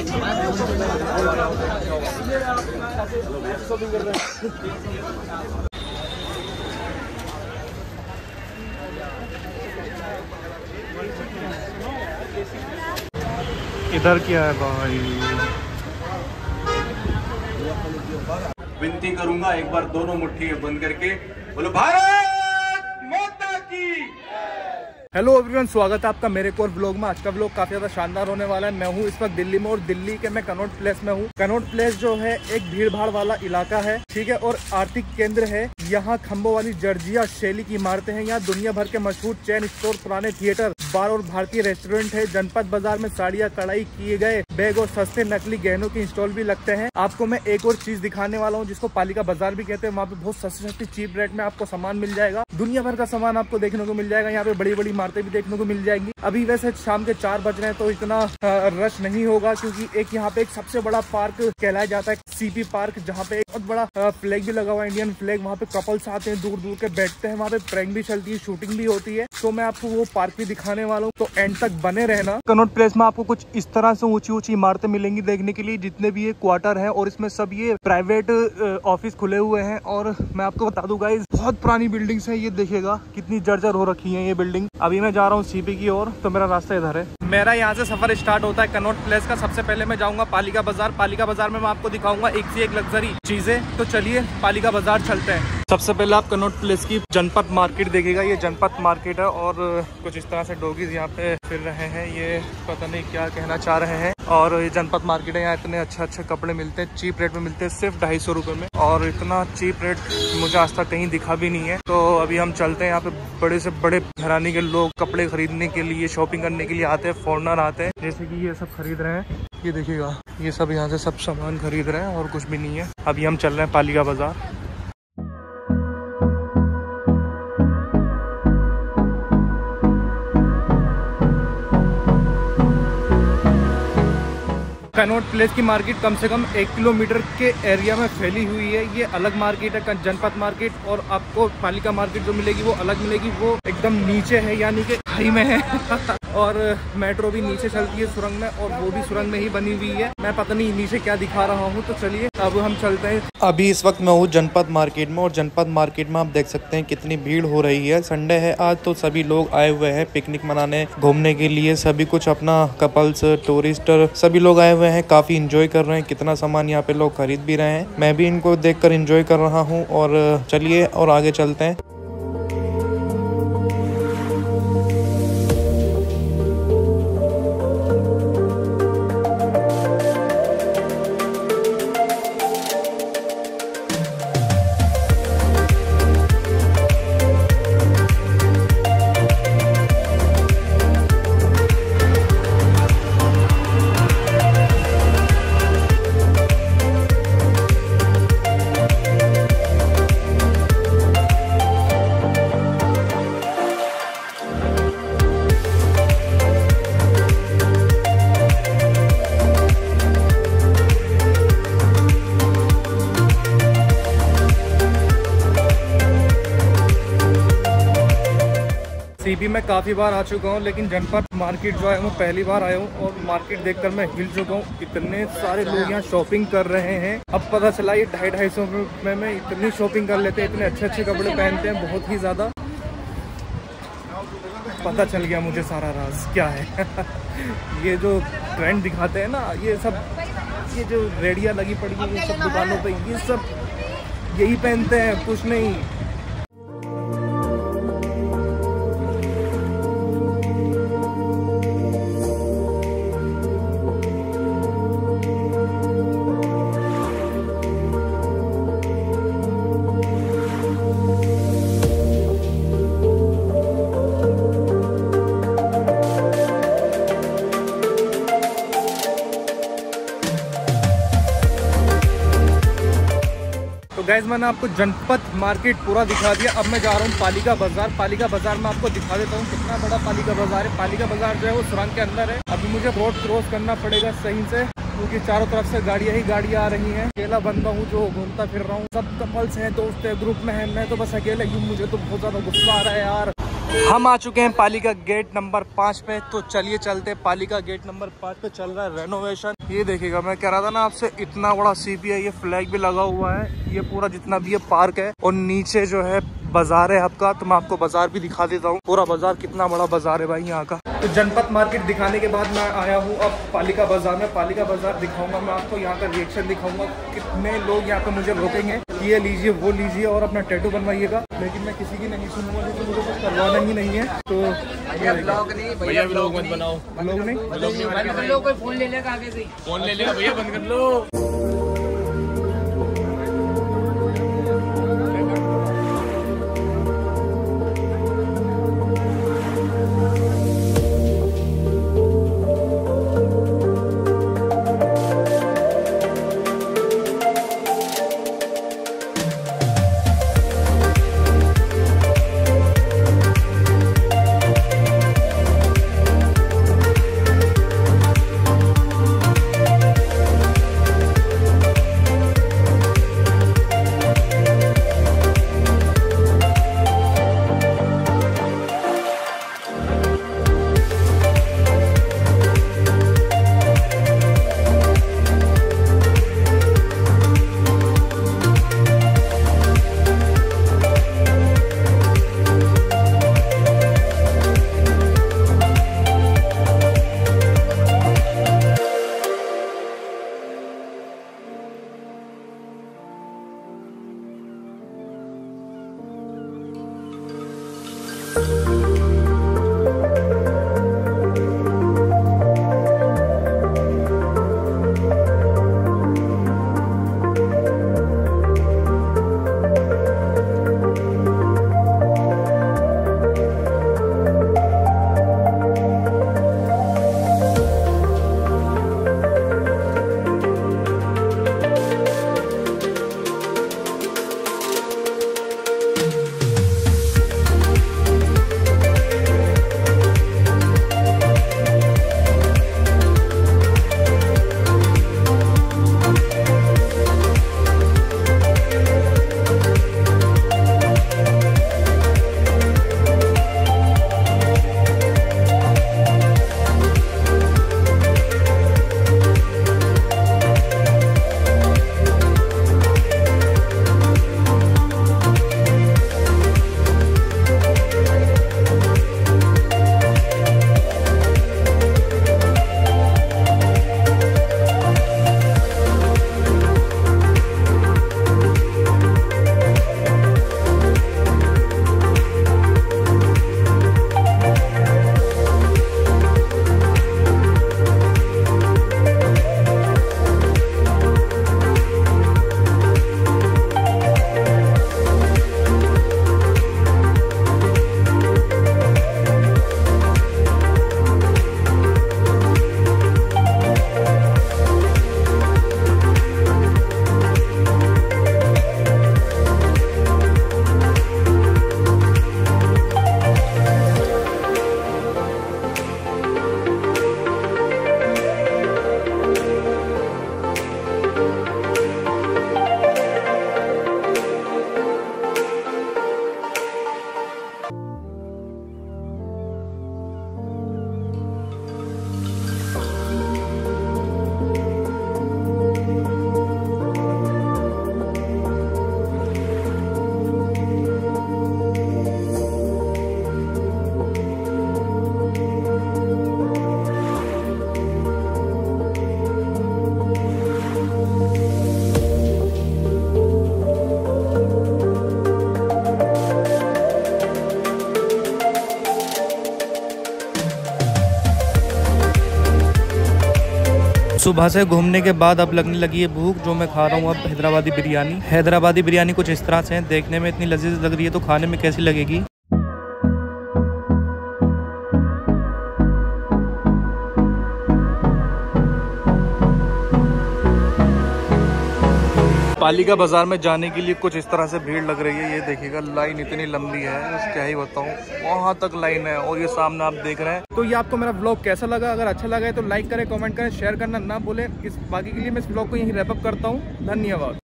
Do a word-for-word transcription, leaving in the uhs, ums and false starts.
इधर क्या है भाई? विनती करूंगा एक बार दोनों मुट्ठी बंद करके बोलो भारत माता की। हेलो एवरीवन, स्वागत है आपका मेरे एक और ब्लॉग में। आज का ब्लॉग काफी ज्यादा शानदार होने वाला है। मैं हूँ इस वक्त दिल्ली में और दिल्ली के मैं कनॉट प्लेस में हूँ। कनॉट प्लेस जो है एक भीड़ भाड़ वाला इलाका है, ठीक है, और आर्थिक केंद्र है। यहाँ खम्बों वाली जर्जिया शैली की इमारतें हैं। यहाँ दुनिया भर के मशहूर चैन स्टोर, पुराने थिएटर, बार और भारतीय रेस्टोरेंट है। जनपद बाजार में साड़ियाँ, कढ़ाई किए गए बैग और सस्ते नकली गहनों के स्टॉल भी लगते हैं। आपको मैं एक और चीज दिखाने वाला हूँ जिसको पालिका बाजार भी कहते हैं। वहाँ पे बहुत सस्ती सस्ती चीप रेट में आपको सामान मिल जाएगा। दुनिया भर का सामान आपको देखने को मिल जाएगा। यहाँ पे बड़ी बड़ी इमारतें भी देखने को मिल जाएंगी। अभी वैसे शाम के चार बज रहे हैं तो इतना रश नहीं होगा, क्योंकि एक यहाँ पे एक सबसे बड़ा पार्क कहलाया जाता है सीपी पार्क, जहाँ पे एक बहुत बड़ा फ्लैग भी लगा हुआ है, इंडियन फ्लैग। वहाँ पे कपल्स आते हैं, दूर दूर के बैठते हैं। वहाँ पे प्रैंक भी चलती है, शूटिंग भी होती है। तो मैं आपको वो पार्क भी दिखाने वाला हूँ, तो एंड तक बने रहना। कनॉट प्लेस में आपको कुछ इस तरह से ऊंची ऊंची इमारतें मिलेंगी देखने के लिए, जितने भी ये क्वार्टर है, और इसमें सब ये प्राइवेट ऑफिस खुले हुए हैं। और मैं आपको बता दूं गाइस, बहुत पुरानी बिल्डिंग्स है। ये देखिएगा कितनी जर्जर हो रखी है ये बिल्डिंग। अभी मैं जा रहा हूँ सीपी की ओर, तो मेरा रास्ता इधर है। मेरा यहाँ से सफर स्टार्ट होता है कनॉट प्लेस का। सबसे पहले मैं जाऊंगा पालिका बाजार। पालिका बाजार में मैं आपको दिखाऊंगा एक से एक लग्जरी चीजें। तो चलिए पालिका बाजार चलते हैं। सबसे पहले आप कनॉट प्लेस की जनपद मार्केट देखिएगा। ये जनपद मार्केट है और कुछ इस तरह से डॉगीज यहाँ पे फिर रहे हैं। ये पता नहीं क्या कहना चाह रहे हैं। और ये जनपद मार्केट है, यहाँ इतने अच्छे अच्छे कपड़े मिलते हैं, चीप रेट में मिलते हैं, सिर्फ ढाई सौ रुपये में। और इतना चीप रेट मुझे आज तक कहीं दिखा भी नहीं है। तो अभी हम चलते हैं। यहाँ पे बड़े से बड़े घराने के लोग कपड़े खरीदने के लिए, शॉपिंग करने के लिए आते हैं। फॉरनर आते हैं, जैसे कि ये सब खरीद रहे हैं। ये देखिएगा, ये सब यहाँ से सब सामान खरीद रहे हैं और कुछ भी नहीं है। अभी हम चल रहे हैं पालिका बाजार। कनॉट प्लेस की मार्केट कम से कम एक किलोमीटर के एरिया में फैली हुई है। ये अलग मार्केट है जनपद मार्केट, और आपको पालिका मार्केट जो मिलेगी वो अलग मिलेगी। वो एकदम नीचे है, यानी कि खाई में है। और मेट्रो भी नीचे चलती है सुरंग में, और वो भी सुरंग में ही बनी हुई है। मैं पता नहीं नीचे क्या दिखा रहा हूँ। तो चलिए अब हम चलते हैं। अभी इस वक्त मैं हूँ जनपद मार्केट में, और जनपद मार्केट में आप देख सकते हैं कितनी भीड़ हो रही है। संडे है आज, तो सभी लोग आए हुए हैं पिकनिक मनाने, घूमने के लिए। सभी कुछ अपना कपल्स, टूरिस्ट, सभी लोग आए हुए हैं, काफी इंजॉय कर रहे हैं। कितना सामान यहाँ पे लोग खरीद भी रहे हैं। मैं भी इनको देखकर इंजॉय कर रहा हूँ। और चलिए और आगे चलते हैं। सीपी में काफ़ी बार आ चुका हूँ, लेकिन जनपद मार्केट जो है वो पहली बार आया हूँ। और मार्केट देखकर मैं हिल चुका हूँ। इतने सारे लोग यहाँ शॉपिंग कर रहे हैं। अब पता चला ये ढाई ढाई सौ रुपये में इतनी शॉपिंग कर लेते हैं, इतने अच्छे अच्छे कपड़े पहनते हैं, बहुत ही ज़्यादा। पता चल गया मुझे सारा राज क्या है। ये जो ट्रेंड दिखाते हैं ना, ये सब, ये जो रेडियाँ लगी पड़ी है ये सब दुकानों पर, ये सब यही पहनते हैं, कुछ नहीं। तो गाइस मैंने आपको जनपद मार्केट पूरा दिखा दिया। अब मैं जा रहा हूँ पालिका बाजार। पालिका बाजार में आपको दिखा देता हूँ कितना बड़ा पालिका बाजार है। पालिका बाजार जो है वो सुरंग के अंदर है। अभी मुझे रोड क्रॉस करना पड़ेगा सही से, क्योंकि चारों तरफ से गाड़ियाँ ही गाड़ियाँ आ रही हैं। अकेला बंदा हूँ जो घूमता फिर रहा हूँ। सब कपल्स हैं, दोस्त है, ग्रुप में है। मैं तो बस अकेले ही हूँ। मुझे तो बहुत ज़्यादा गुस्सा आ रहा है यार। हम आ चुके हैं पालिका गेट नंबर पाँच पे, तो चलिए चलते हैं। पालिका गेट नंबर पाँच पे चल रहा है रेनोवेशन। ये देखिएगा, मैं कह रहा था ना आपसे, इतना बड़ा सीपी है, ये फ्लैग भी लगा हुआ है, ये पूरा जितना भी ये पार्क है, और नीचे जो है बाजार है आपका, तो मैं आपको बाजार भी दिखा देता हूँ। पूरा बाजार, कितना बड़ा बाजार है भाई यहाँ का। तो जनपद मार्केट दिखाने के बाद मैं आया हूँ अब पालिका बाजार में। पालिका बाजार दिखाऊंगा मैं आपको, यहाँ का रिएक्शन दिखाऊंगा, कितने लोग यहाँ पे मुझे रोकेंगे, ये लीजिए वो लीजिए और अपना टैटू बनवाइएगा, लेकिन मैं किसी की नहीं सुनूंगा क्योंकि मुझे कुछ करवाना ही नहीं है। तो ब्लॉग नहीं भैया, ब्लॉग मत बनाओ, ब्लॉग नहीं, कोई फोन ले लेगा आगे से, फोन ले लेगा भैया, बंद कर लो। सुबह से घूमने के बाद अब लगने लगी है भूख, जो मैं खा रहा हूँ अब हैदराबादी बिरयानी। हैदराबादी बिरयानी कुछ इस तरह से है, देखने में इतनी लजीज लग रही है, तो खाने में कैसी लगेगी। पालिका बाजार में जाने के लिए कुछ इस तरह से भीड़ लग रही है। ये देखिएगा, लाइन इतनी लंबी है, क्या ही बताऊं, वहां तक लाइन है और ये सामने आप देख रहे हैं। तो ये आपको मेरा व्लॉग कैसा लगा? अगर अच्छा लगा है तो लाइक करें, कमेंट करें, शेयर करना ना भूलें। इस बाकी के लिए मैं इस व्लॉग को यहीं रैप अप करता हूँ। धन्यवाद।